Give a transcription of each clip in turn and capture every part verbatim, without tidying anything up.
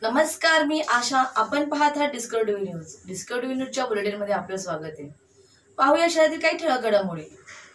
नमस्कार, मी आशा. आपण पाहत आहात Discover TV news. Discover TV न्यूजच्या बुलेटिनमध्ये आपलं स्वागत आहे. पाहूया शहरातील काही ठळक घडामोडी.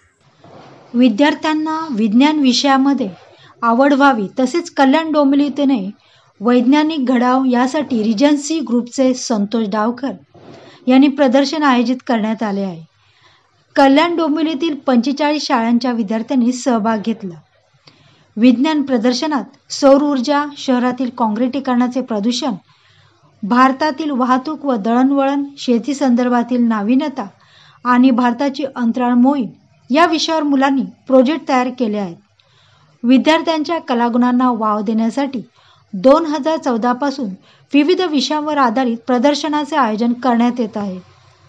विद्यार्थ्यांना विज्ञान विषयामध्ये आवड व्हावी तसेच कल्याण डोंबिवलीतून वैज्ञानिक घडाव यासाठी रिजन्सी ग्रुपचे संतोष डावकर यांनी प्रदर्शन आयोजित करण्यात आले आहे. कल्याण डोंबिवलीतील पंचेचाळीस शाळांच्या विद्यार्थ्यांनी सहभाग घेतला. विज्ञान प्रदर्शनात सौर ऊर्जा, शहरातील काँक्रिटीकरणाचे प्रदूषण, भारतातील वाहतूक व दळणवळण, शेती संदर्भातील नाविन्यता आणि भारताची अंतराळ मोहीम या विषयावर मुलांनी प्रोजेक्ट तयार केले आहेत. विद्यार्थ्यांच्या कलागुणांना वाव देण्यासाठी दोन हजार चौदा पासून विविध विषयांवर आधारित प्रदर्शनाचे आयोजन करण्यात येत आहे.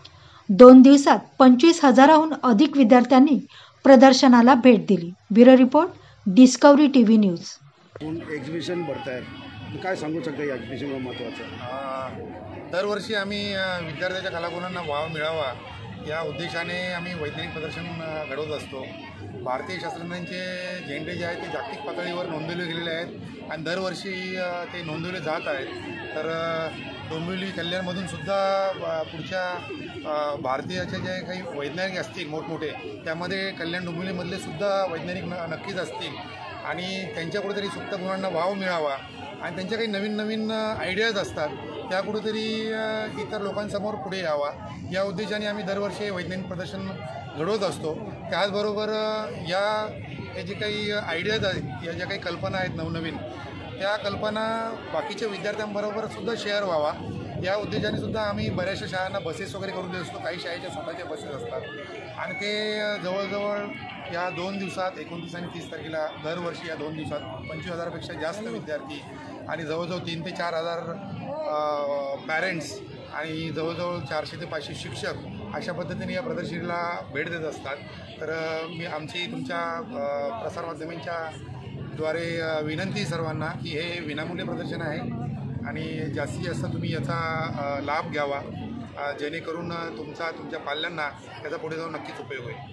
दोन दिवसात पंचवीस हजाराहून अधिक विद्यार्थ्यांनी प्रदर्शनाला भेट दिली. Bureau report, Discovery TV news. Exhibition भरतायत, काय सांगू शकता या एक्झिबिशनवर महत्त्वाचं? दरवर्षी आम्ही विद्यार्थ्यांच्या कलागुणांना वाव मिळावा या उद्देशाने आम्ही वैज्ञानिक प्रदर्शन घडवत असतो. भारतीय शास्त्रज्ञांचे झेंडे जे आहेत ते जागतिक पातळीवर नोंदवले गेलेले आहेत आणि दरवर्षी ते नोंदवले जात आहेत. तर डोंबिवली कल्याणमधून सुद्धा पुढच्या भारतीयाचे जे काही वैज्ञानिक असतील मोठमोठे, त्यामध्ये कल्याण डोंबिवलीमधले सुद्धा वैज्ञानिक न नक्कीच असतील आणि त्यांच्या कुठेतरी सुप्त गुणांना वाव मिळावा आणि त्यांच्या काही नवीन नवीन आयडियाज असतात त्या कुठेतरी इतर लोकांसमोर पुढे यावा या उद्देशाने आम्ही दरवर्षी वैज्ञानिक प्रदर्शन घडवत असतो. त्याचबरोबर या हे जे काही आयडियाज आहेत, या ज्या काही कल्पना आहेत नवनवीन, त्या कल्पना बाकीच्या विद्यार्थ्यांबरोबर सुद्धा शेअर व्हावा या उद्देशाने सुद्धा आम्ही बऱ्याचशा शाळांना बसेस वगैरे करून देत असतो. काही शाळेच्या स्वतःच्या बसेस असतात आणि ते जवळजवळ या दोन दिवसात एकोणतीस आणि तीस तारखेला दरवर्षी या दोन दिवसात पंचवीस हजारापेक्षा जास्त विद्यार्थी आणि जवळजवळ तीन ते चार हजार पॅरेंट्स आणि जवळजवळ चारशे ते पाचशे शिक्षक अशा पद्धतीने या प्रदर्शनीला भेट देत असतात. तर मी आमची तुमच्या प्रसारमाध्यमांच्या द्वारे विनंती सर्वांना की हे विनामूल्य प्रदर्शन आहे आणि जास्तीत जास्त तुम्ही याचा लाभ घ्यावा, जेणेकरून तुमचा तुमच्या पाल्यांना त्याचा पुढे जाऊन नक्कीच उपयोग होईल.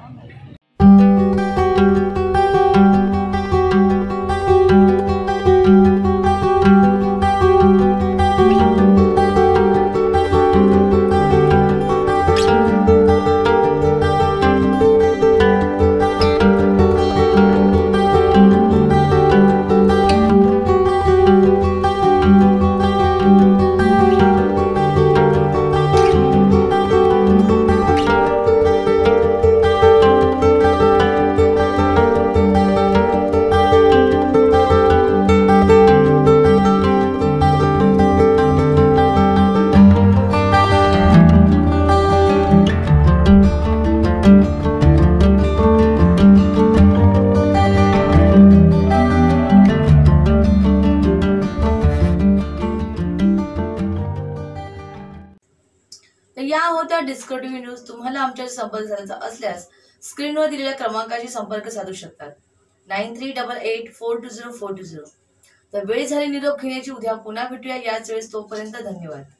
या होत्या डिस्कवर टीव्ही न्यूज. तुम्हाला आमच्याशी संपर्क साधायचा असल्यास स्क्रीनवर दिलेल्या क्रमांकाशी संपर्क साधू शकतात. Nine three double eight four two zero four two zero. तर वेळ झाली निरोप घेण्याची. उद्या पुन्हा भेटूया याच वेळेस. तोपर्यंत धन्यवाद.